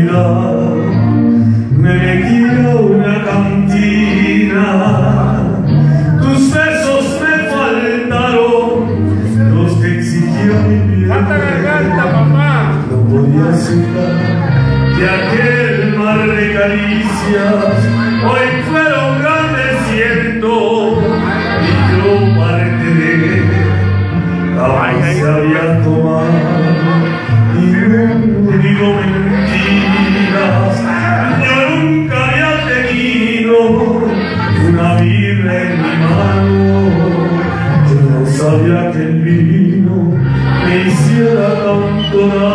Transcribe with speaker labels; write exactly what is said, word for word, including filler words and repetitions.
Speaker 1: soledad me metí a una cantina. Tus besos me faltaron, los que exigió mi piel.
Speaker 2: ¡Falta garganta, mamá!
Speaker 1: No podía aceptar que aquel mar de caricias hoy fuera un gran desierto y yo parte de él. Jamás se había tomado y no digo mentiras. Yo nunca había tenido una birra en mi mano. Yo no sabía que el vino me hiciera tanto daño.